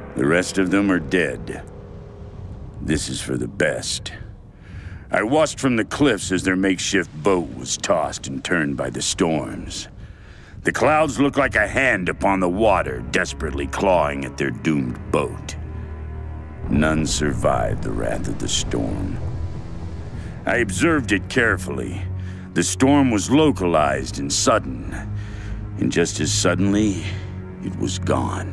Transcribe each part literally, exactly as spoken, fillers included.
The rest of them are dead. This is for the best. I watched from the cliffs as their makeshift boat was tossed and turned by the storms. The clouds looked like a hand upon the water, desperately clawing at their doomed boat. None survived the wrath of the storm. I observed it carefully. The storm was localized and sudden, and just as suddenly, it was gone.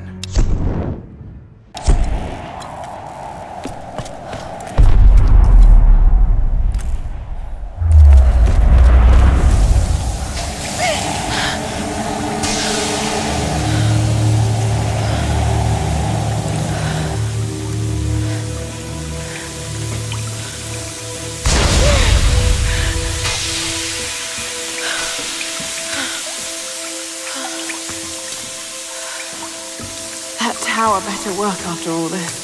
Tower better work after all this.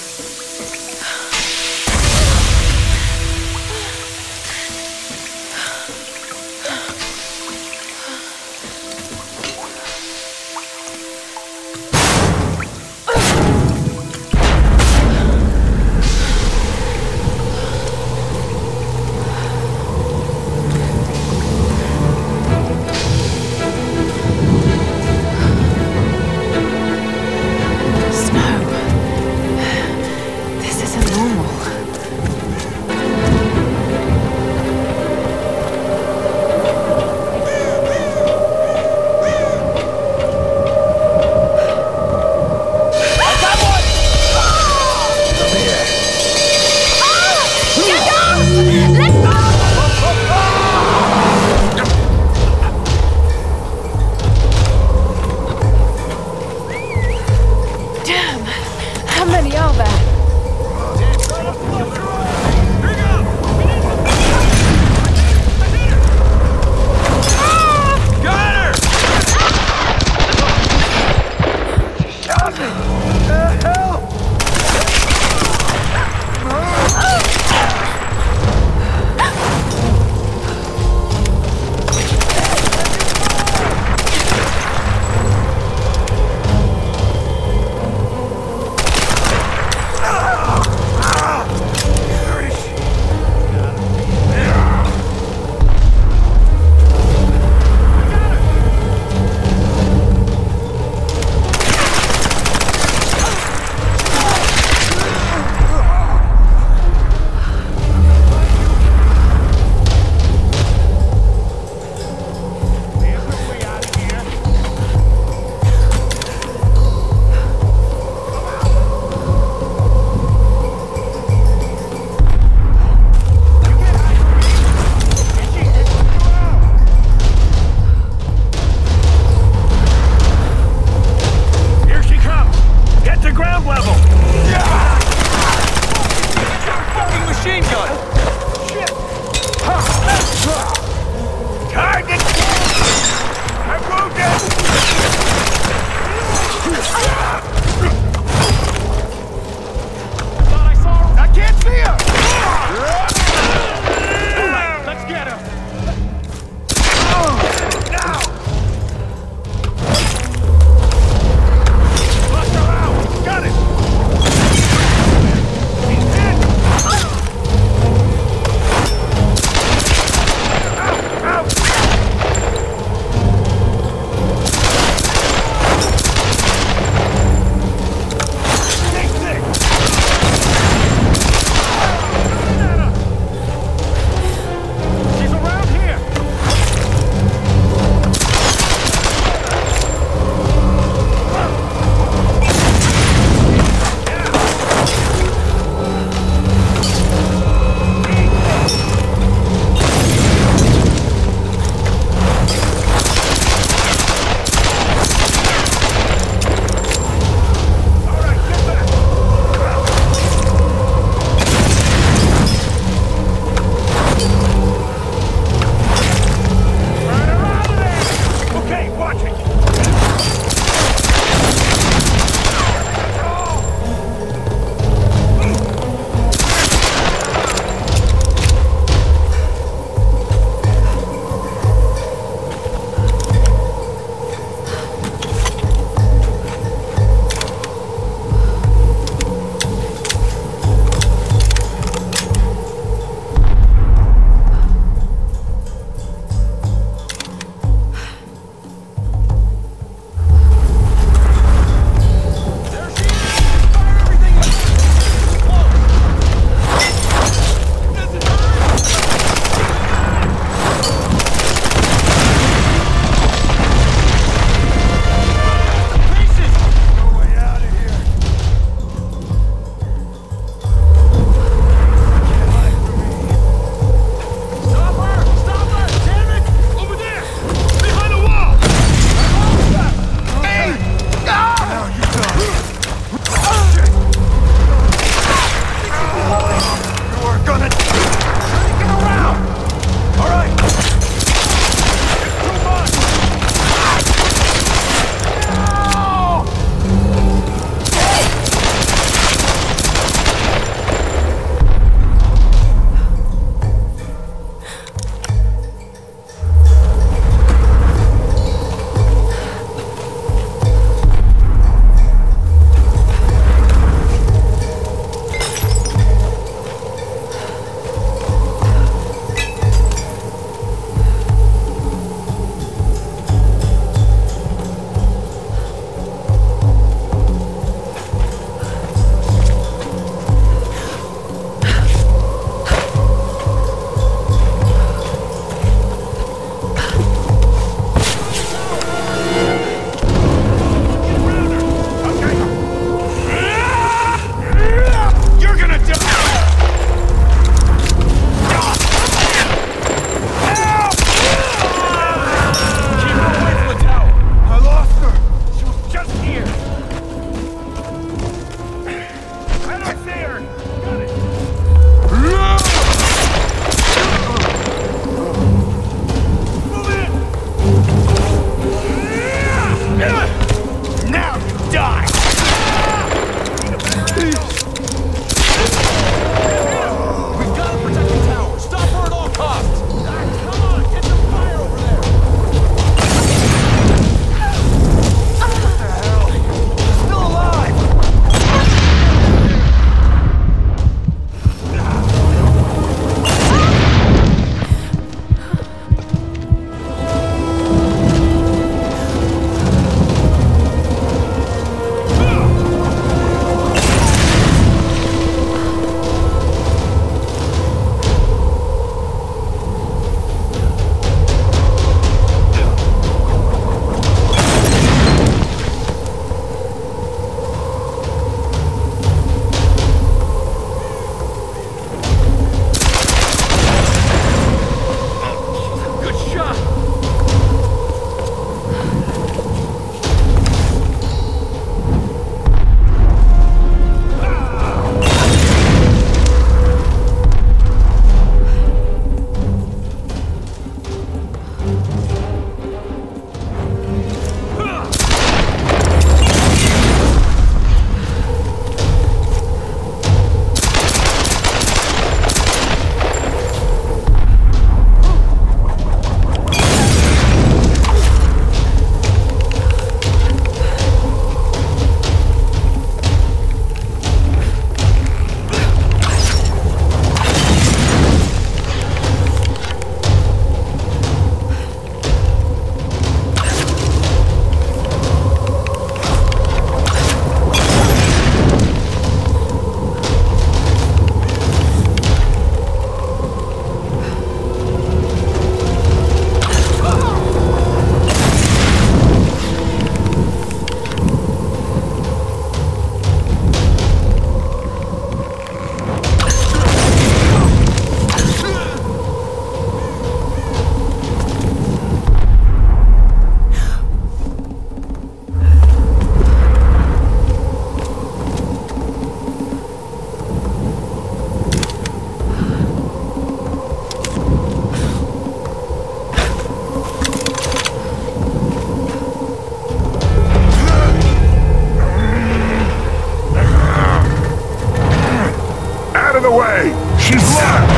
way! She's left!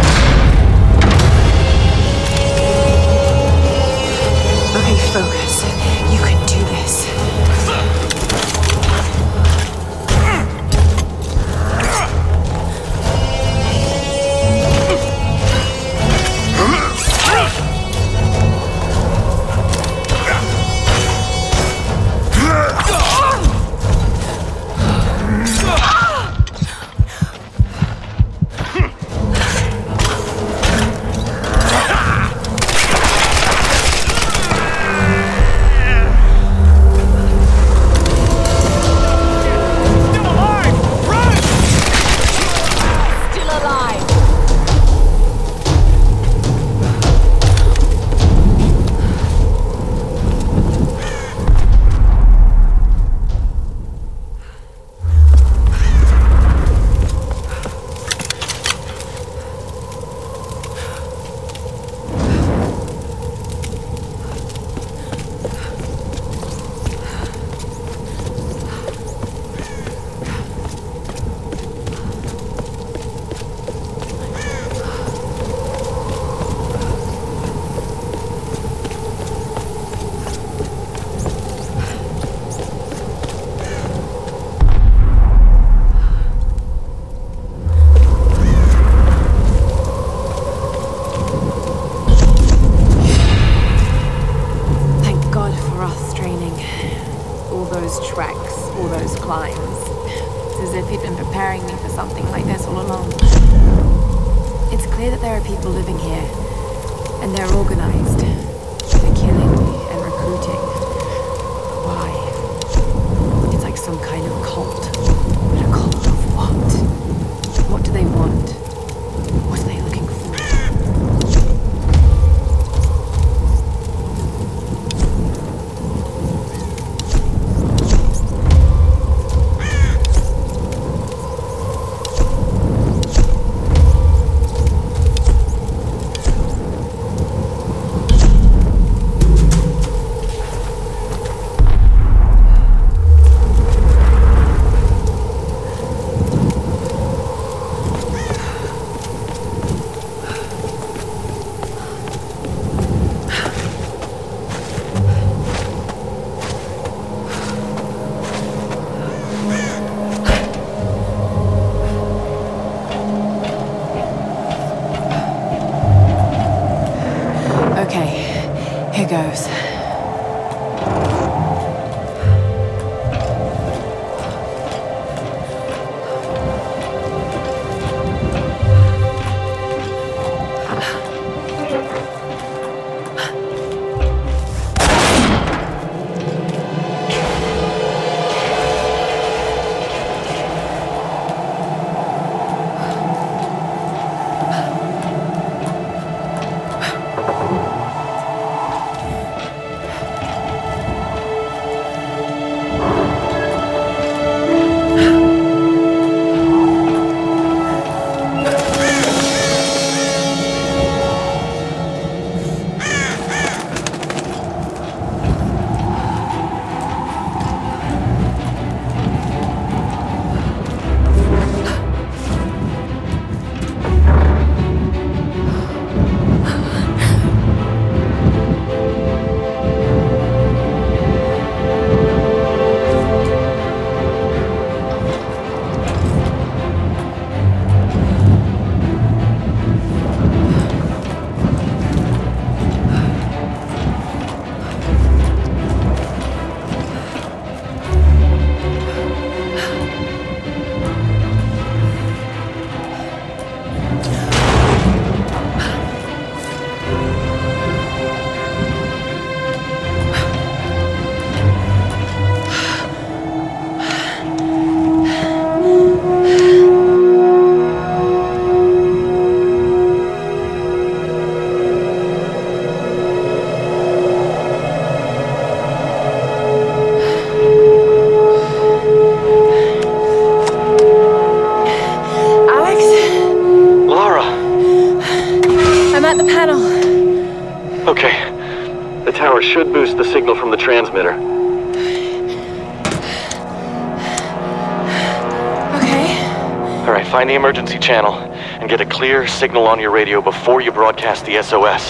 Okay, focus. You can do this. Here goes. Should boost the signal from the transmitter. Okay. Alright, find the emergency channel and get a clear signal on your radio before you broadcast the S O S.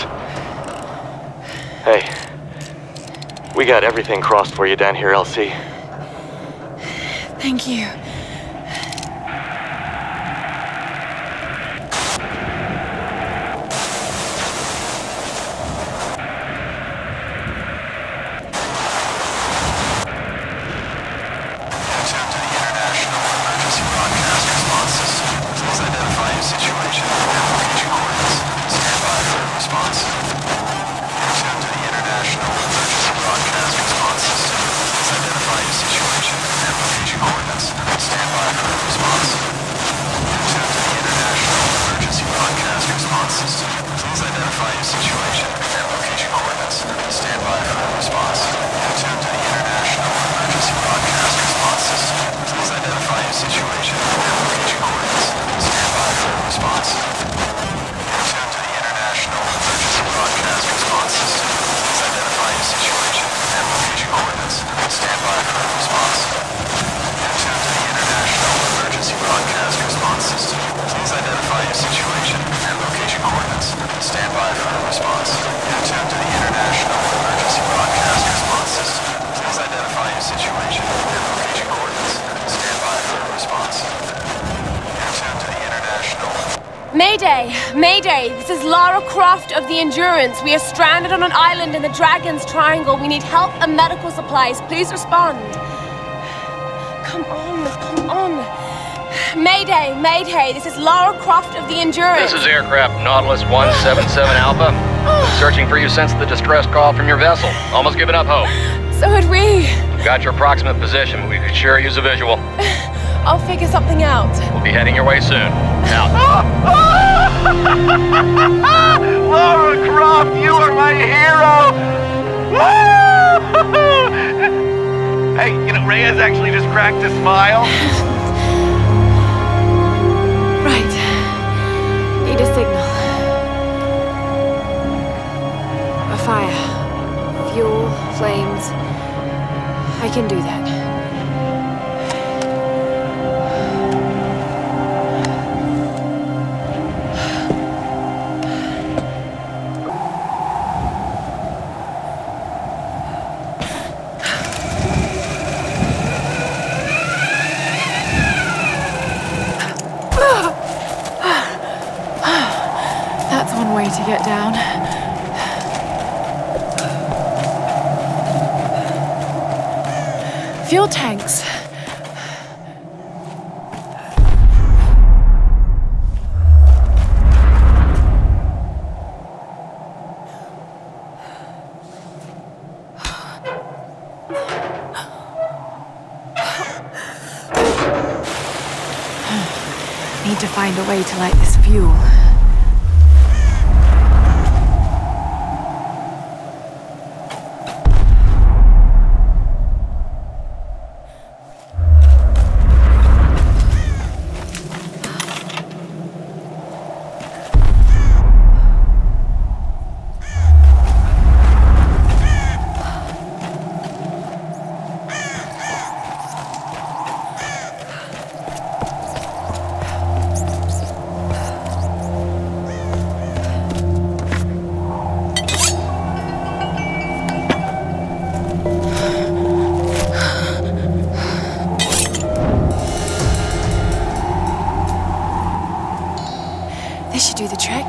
Hey, we got everything crossed for you down here, L C. Thank you. Mayday! Mayday! This is Lara Croft of the Endurance. We are stranded on an island in the Dragon's Triangle. We need help and medical supplies. Please respond. Come on, come on. Mayday! Mayday! This is Lara Croft of the Endurance. This is aircraft Nautilus one seven seven Alpha. Searching for you since the distress call from your vessel. Almost given up hope. So had we. Got your approximate position, but we could sure use a visual. I'll figure something out. We'll be heading your way soon. Out. Lara Croft, you are my hero! Hey, you know, Reyes actually just cracked a smile. Right. Need a signal. A fire. Fuel, flames. I can do that. That's one way to get down. Fuel tanks. Need to find a way to light this fuel. This should do the trick.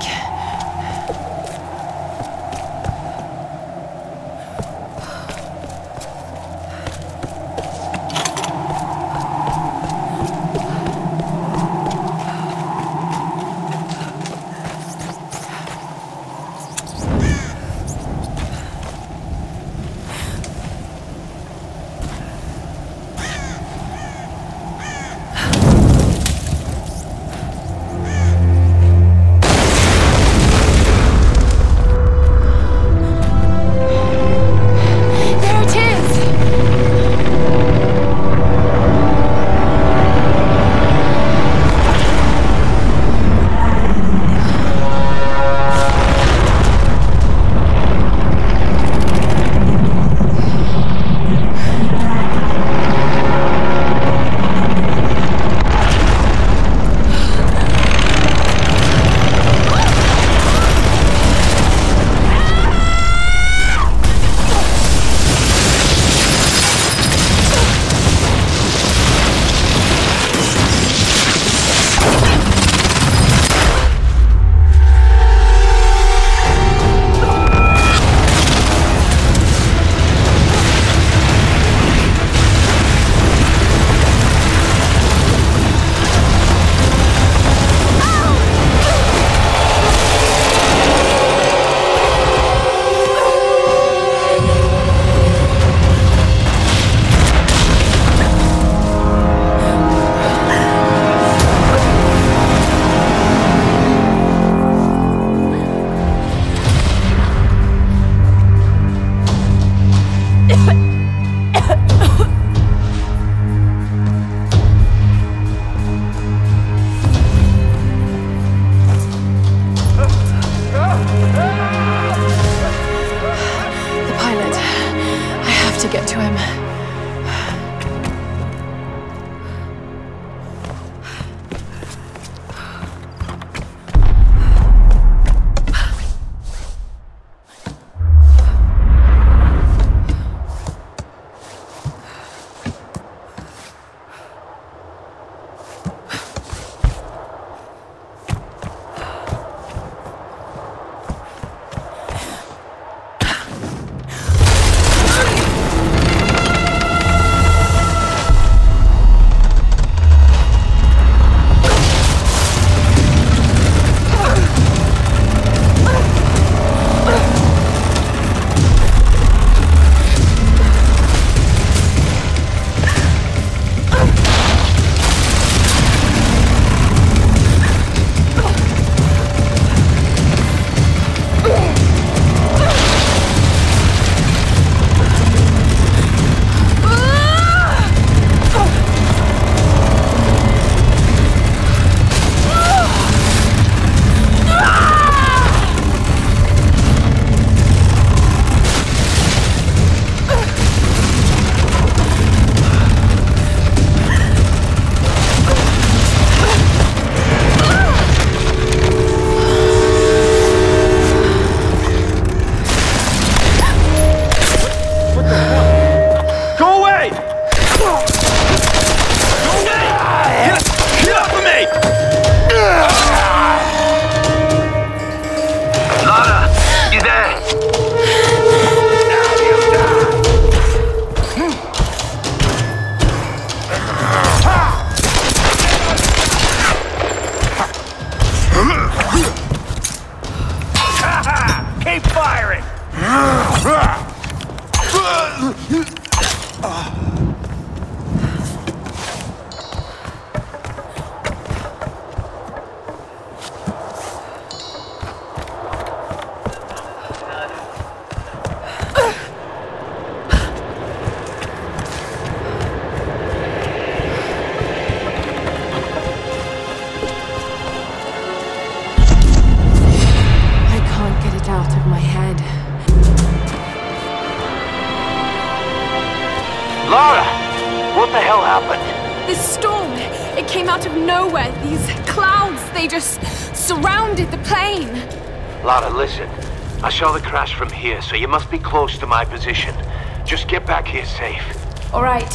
Lara! What the hell happened? This storm, it came out of nowhere. These clouds, they just surrounded the plane. Lara, listen. I saw the crash from here, so you must be close to my position. Just get back here safe. All right.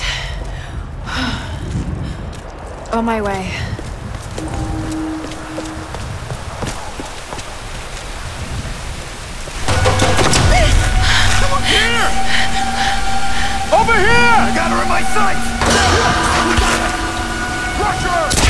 On my way. Here! Over here! I got her in my sights! Crush her!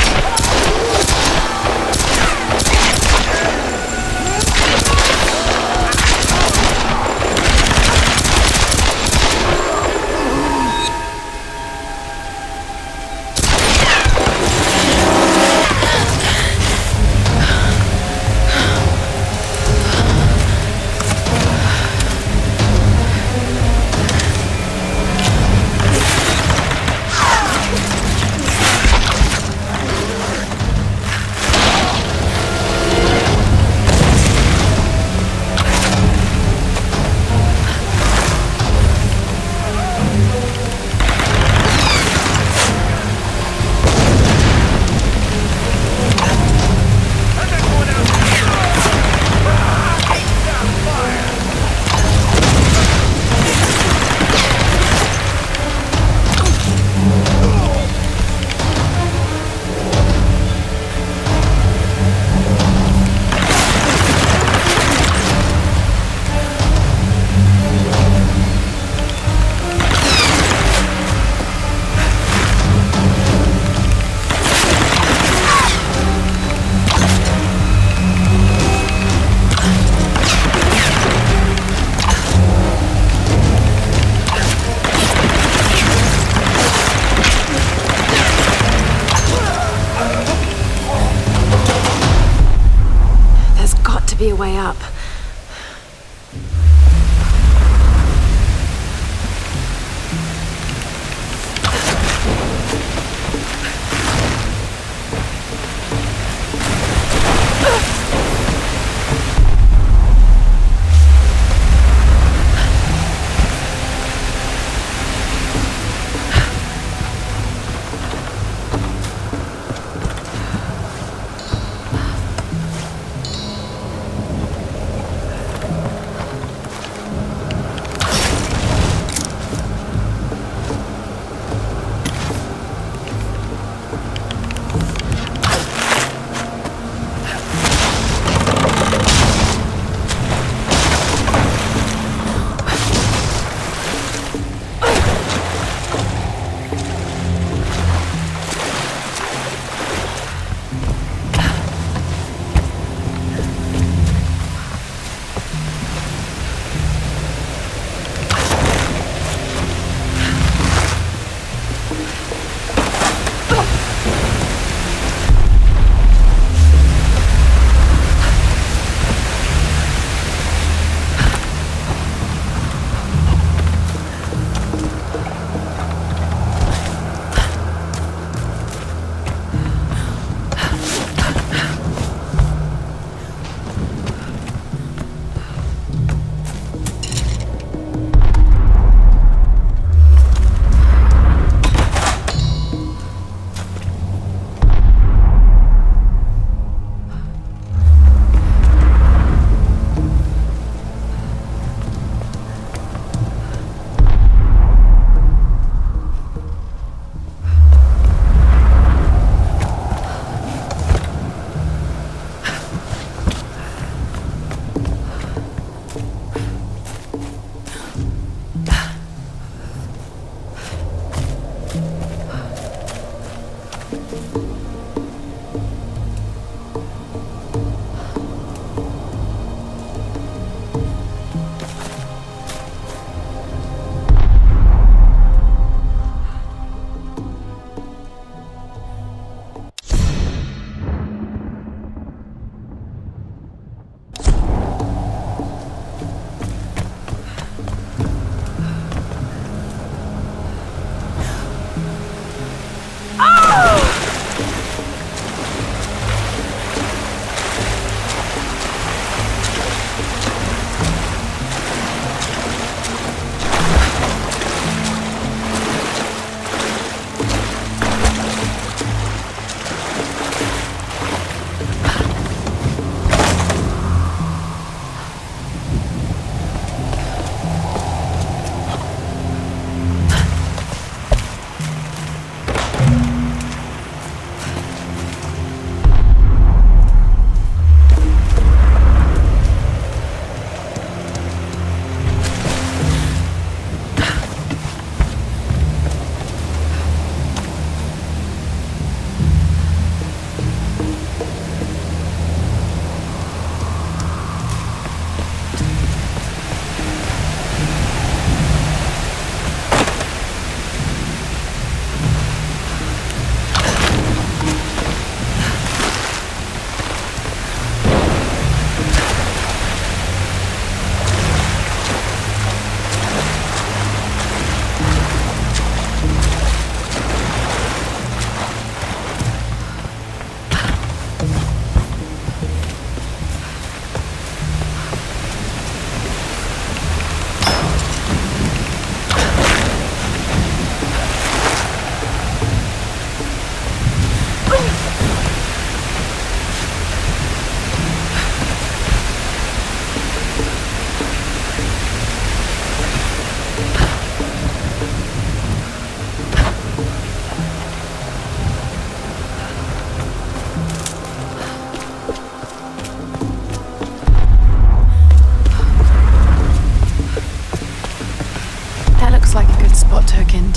Be a way up.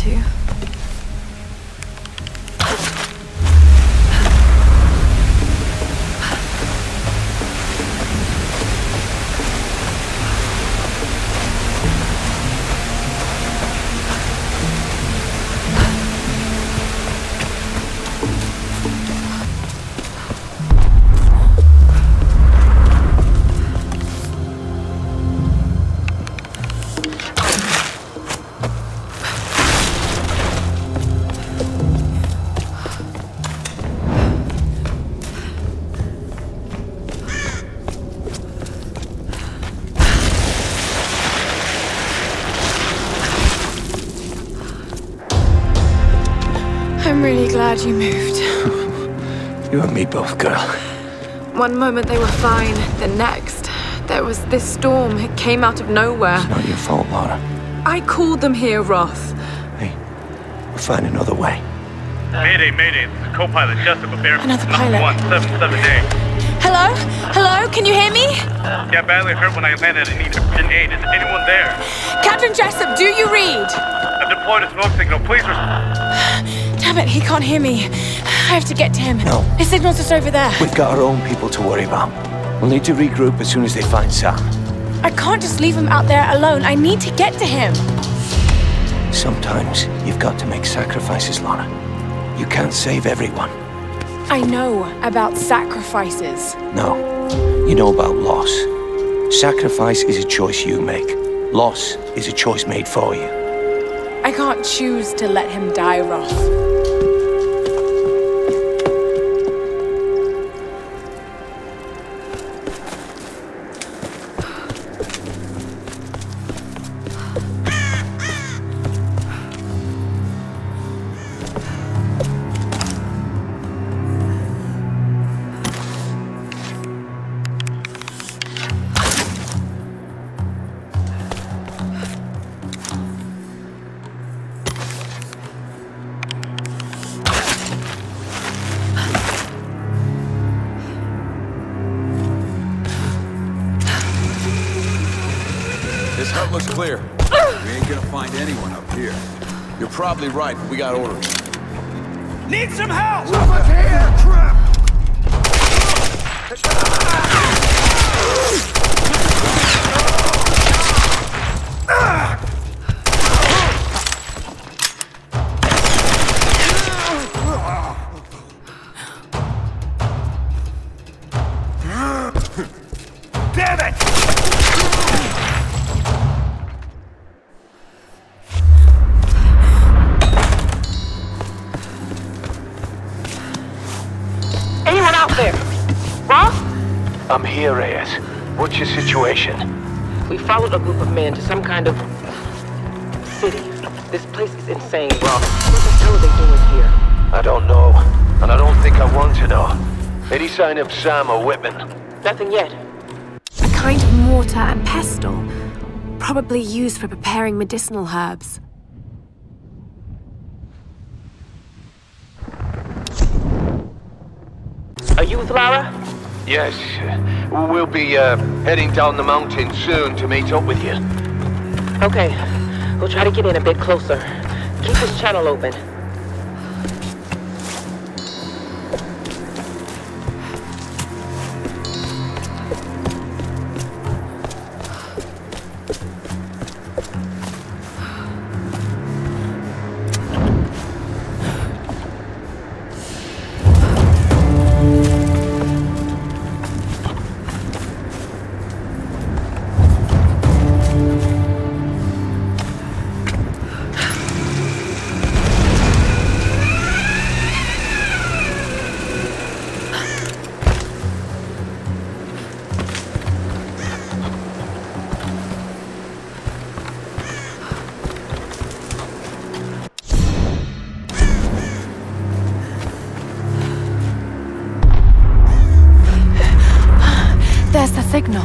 to. I'm really glad you moved. You and me both, girl. One moment they were fine, the next, there was this storm. It came out of nowhere. It's not your fault, Lara. I called them here, Roth. Hey, we'll find another way. Mayday, mayday. This is co-pilot Jessica Bear. Another pilot. one seven seven A. Hello? Hello? Can you hear me? Yeah, badly hurt when I landed and needed urgent aid. Is anyone there? Captain Jessup, do you read? I've deployed a smoke signal. Please respond. Damn it, he can't hear me. I have to get to him. No. His signal's just over there. We've got our own people to worry about. We'll need to regroup as soon as they find Sam. I can't just leave him out there alone. I need to get to him. Sometimes you've got to make sacrifices, Lara. You can't save everyone. I know about sacrifices. No, you know about loss. Sacrifice is a choice you make. Loss is a choice made for you. I can't choose to let him die, Roth. This hut looks clear. We ain't gonna find anyone up here. You're probably right, but we got orders. Need some help! Over here! Trap! Damn it! Anyone out there? Roth? I'm here, Reyes. What's your situation? We followed a group of men to some kind of city. This place is insane, Roth. What the hell are they doing here? I don't know, and I don't think I want to know. Any sign of Sam or Whitman? Nothing yet. A kind of mortar and pestle, probably used for preparing medicinal herbs. Are you with Lara? Yes. We'll be uh, heading down the mountain soon to meet up with you. Okay. We'll try to get in a bit closer. Keep this channel open. There's the signal.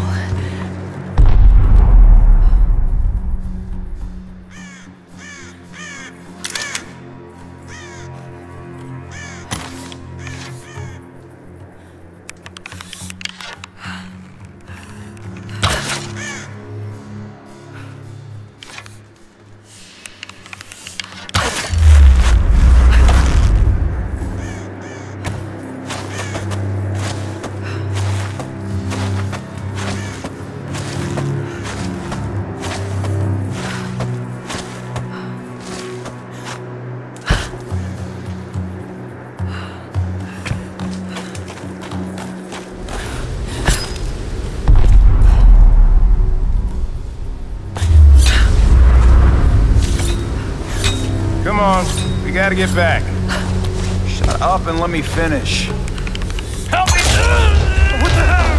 gotta get back. Shut up and let me finish. Help me! What the hell?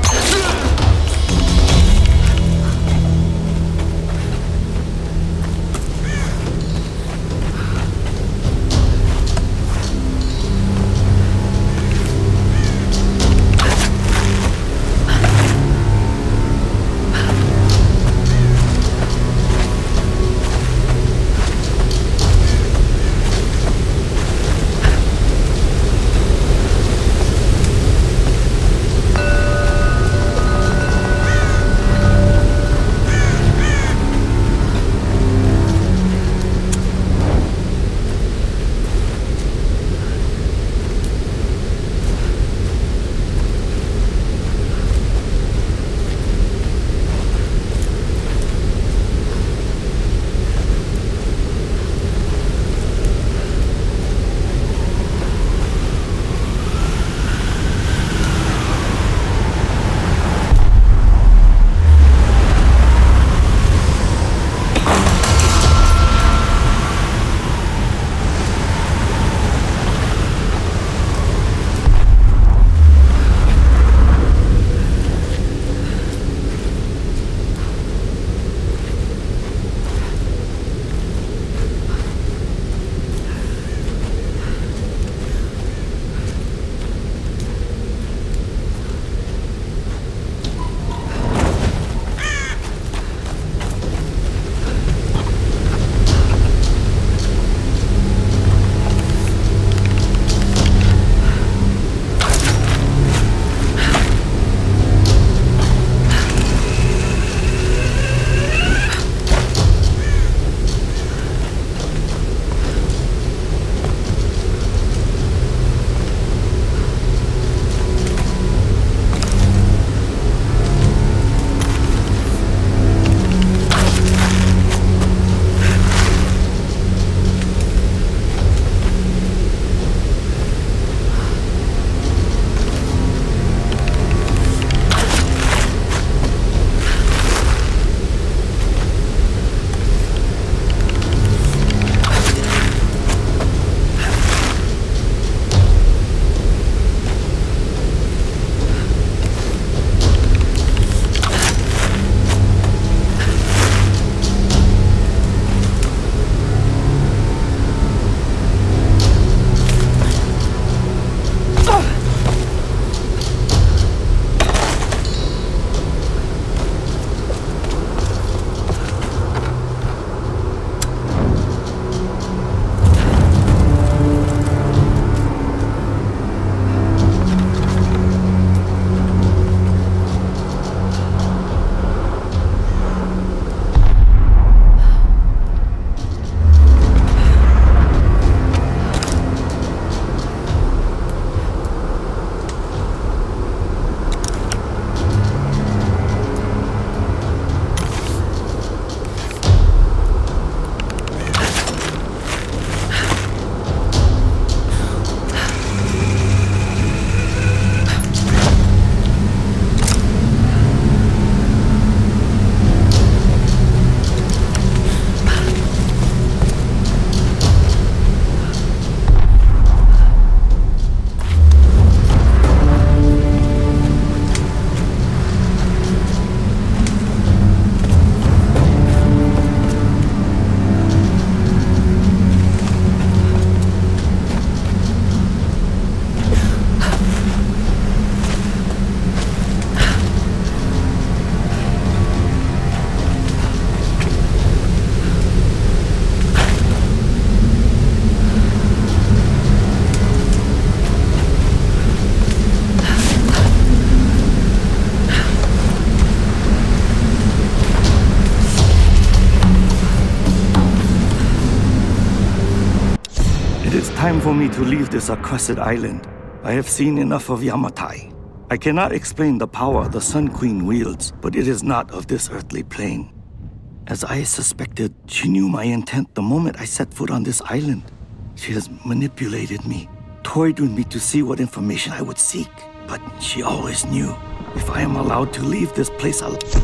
time for me to leave this accursed island. I have seen enough of Yamatai. I cannot explain the power the Sun Queen wields, but it is not of this earthly plane. As I suspected, she knew my intent the moment I set foot on this island. She has manipulated me, toyed with me to see what information I would seek. But she always knew, if I am allowed to leave this place alive.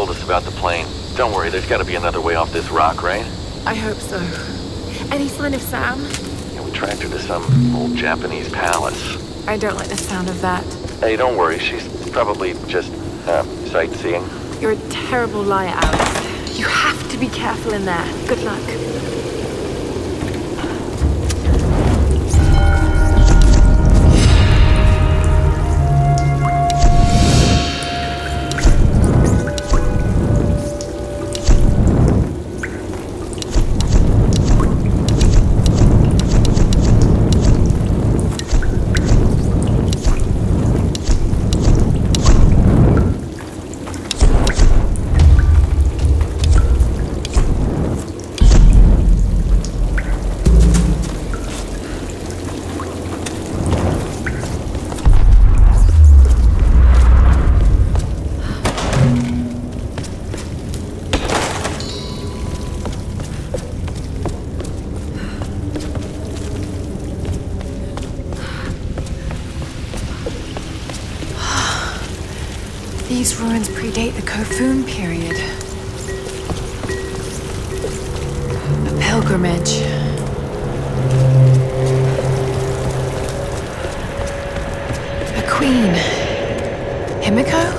told us about the plane. Don't worry, there's gotta be another way off this rock, right? I hope so. Any sign of Sam? Yeah, we tracked her to some old Japanese palace. I don't like the sound of that. Hey, don't worry, she's probably just, uh, sightseeing. You're a terrible liar, Alex. You have to be careful in there. Good luck. These ruins predate the Kofun period. A pilgrimage. A queen. Himiko?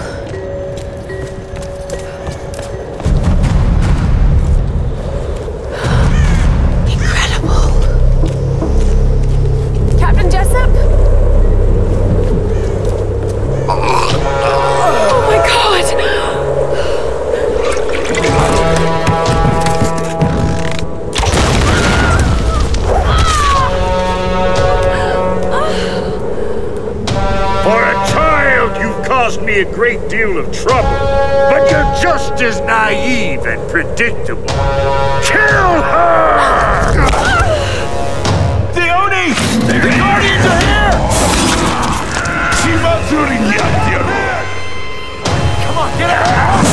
Me a great deal of trouble, but you're just as naive and predictable. Kill her! Dione! The Guardians are here! Come on, get out!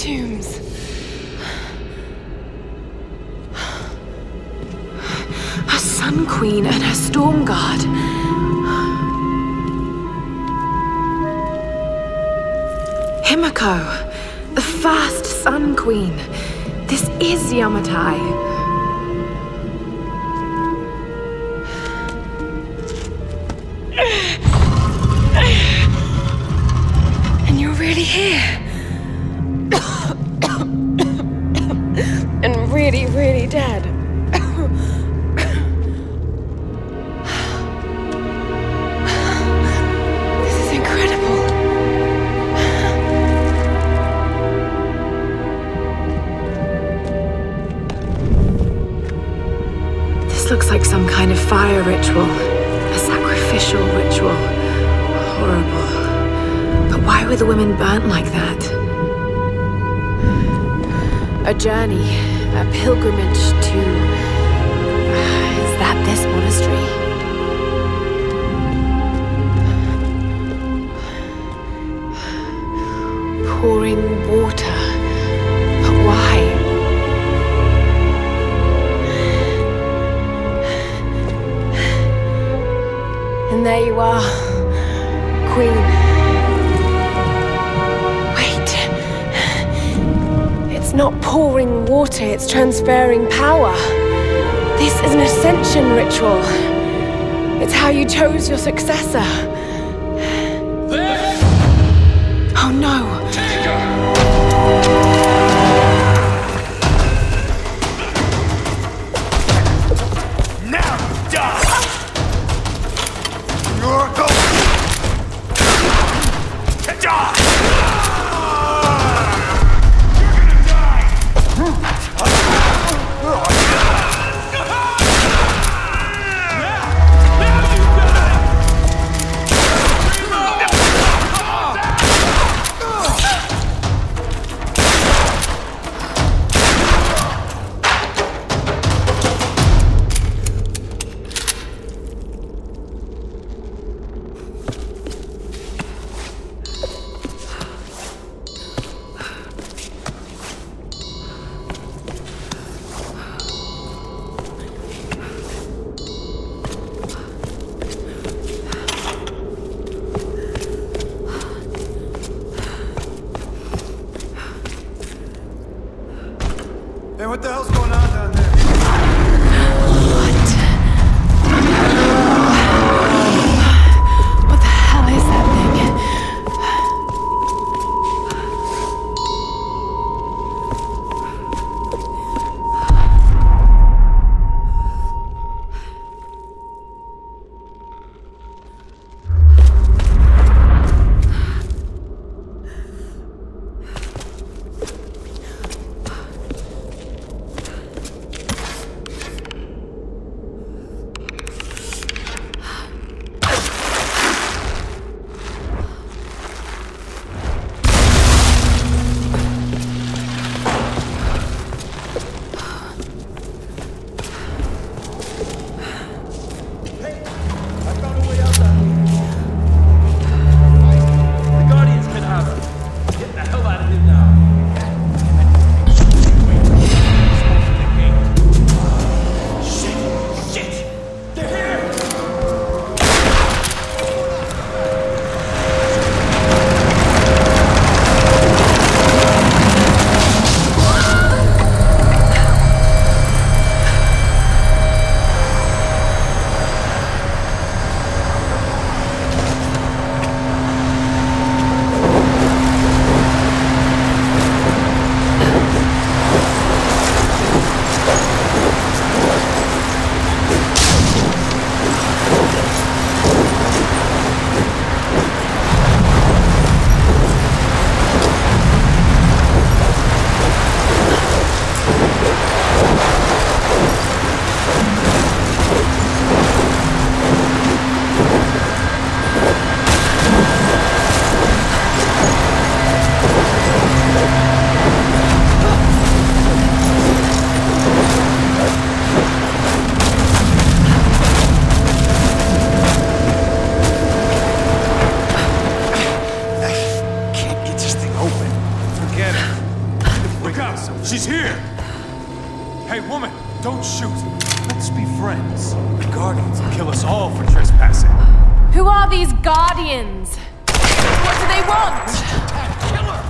tombs. A Sun Queen and her Storm Guard. Himiko, the first Sun Queen. This is Yamatai. And you're really here. And really, really dead. This is incredible. This looks like some kind of fire ritual. A sacrificial ritual. Horrible. But why were the women burnt like that? A journey, a pilgrimage to... Is that this monastery? Pouring water. But why? And there you are, Queen. It's not pouring water, it's transferring power. This is an ascension ritual. It's how you chose your successor. Oh no! Now die! You're going to die! Hey, what the hell's going on down there? What? What the hell is that thing? castle. She's here! Hey, woman, don't shoot. Let's be friends. The Guardians will kill us all for trespassing. Who are these Guardians? What do they want? Kill her!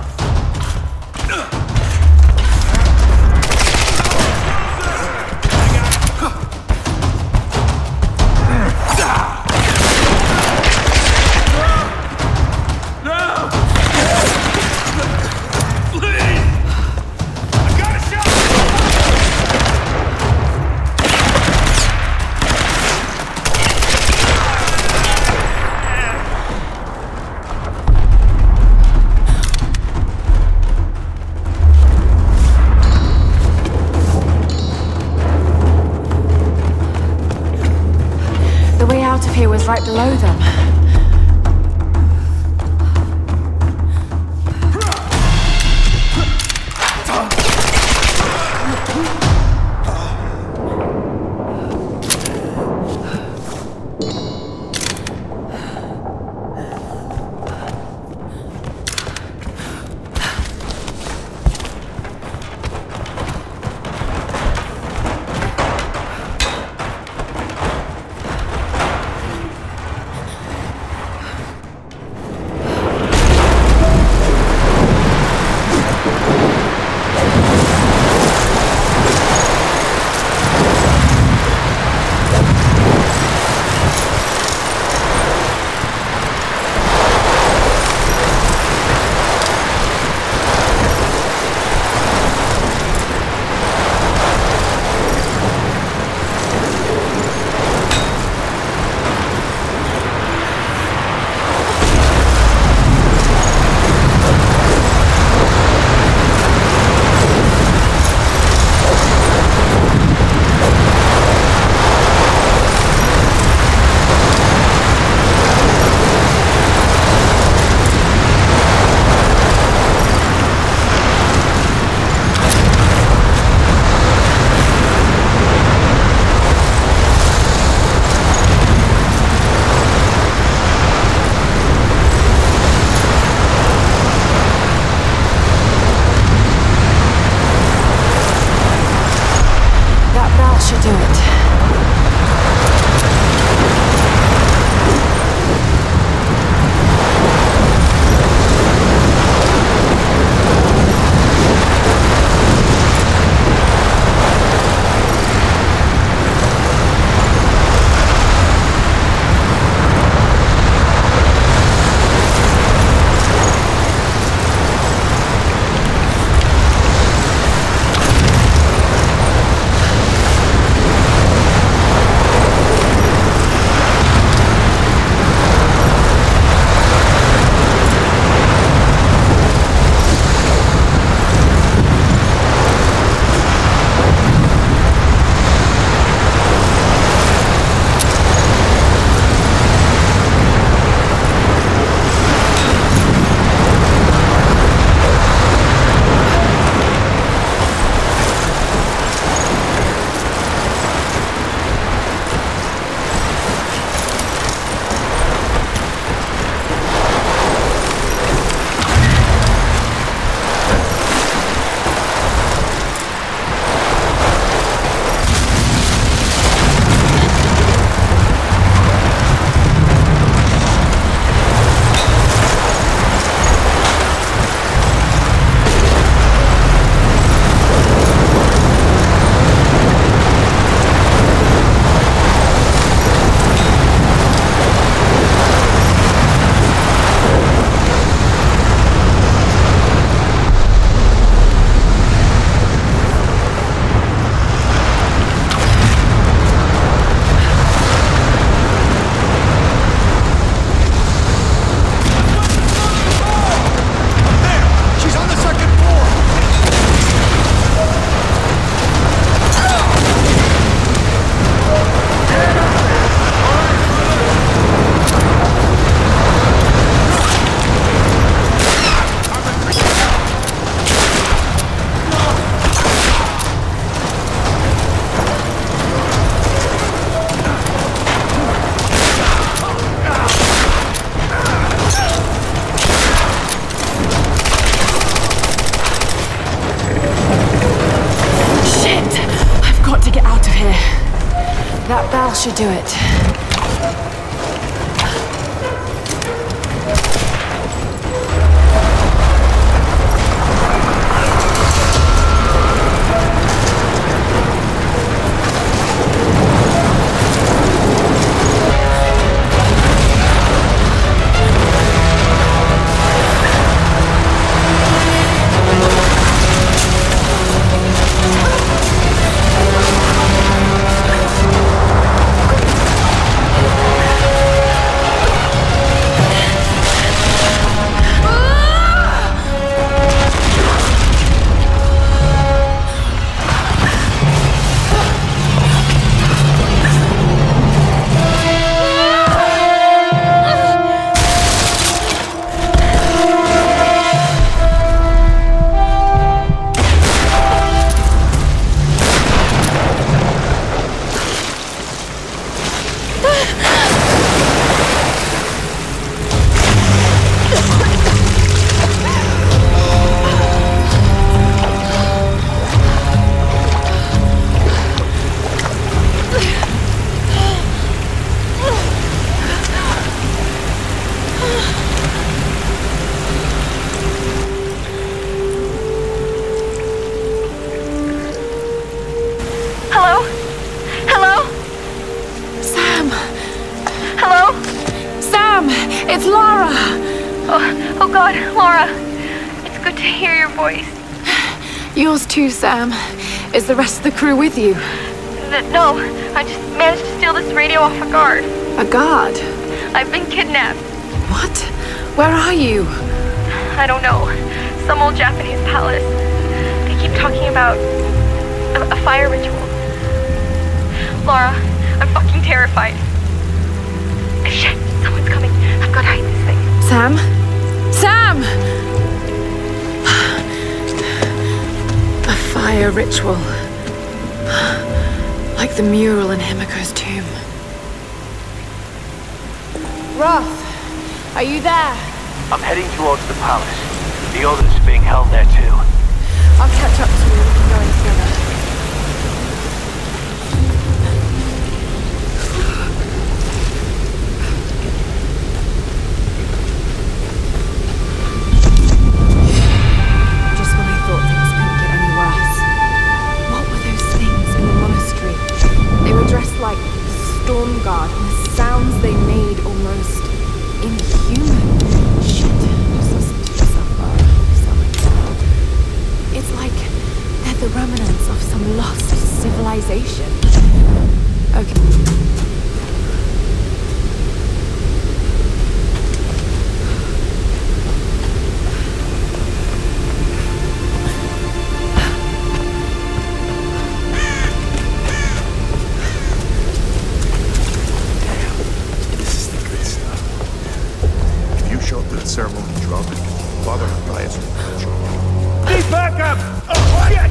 Here was right below them. should do it. It's Lara! Oh, oh God, Lara. It's good to hear your voice. Yours too, Sam. Is the rest of the crew with you? Th no, I just managed to steal this radio off a guard. A guard? I've been kidnapped. What? Where are you? I don't know. Some old Japanese palace. They keep talking about a, a fire ritual. Lara, I'm fucking terrified. Shit, someone's coming. I've got to hide this thing. Sam? Sam! A fire ritual. Like the mural in Himiko's tomb. Roth, are you there? I'm heading towards the palace. The others are being held there too. I'll catch up to you. We can go in together. Just when I thought things couldn't get any worse. What were those things in the monastery? They were dressed like the Storm Guard, and the sounds they made almost inhuman. Shit, just listen to yourself, Lara. You sound like that. It's like they're the remnants of some lost civilization. Okay. Ceremony drug, Father Matthias will show you. Keep back up! Oh, shit!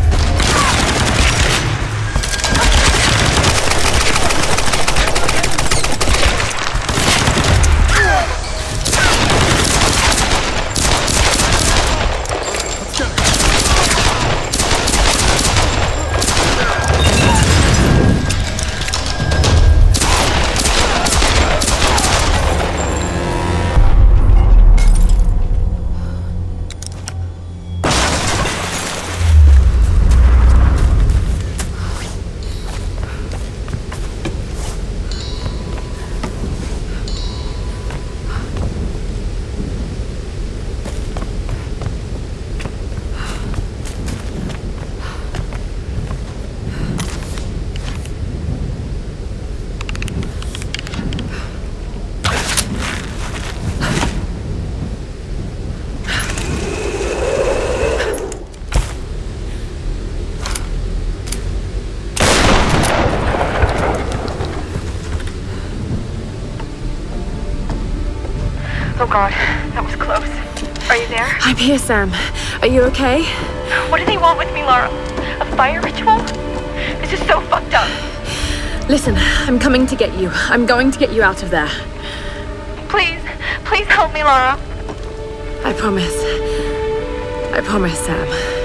Oh God, that was close. Are you there? I'm here, Sam. Are you okay? What do they want with me, Lara? A fire ritual? This is so fucked up. Listen, I'm coming to get you. I'm going to get you out of there. Please, please help me, Lara. I promise. I promise, Sam.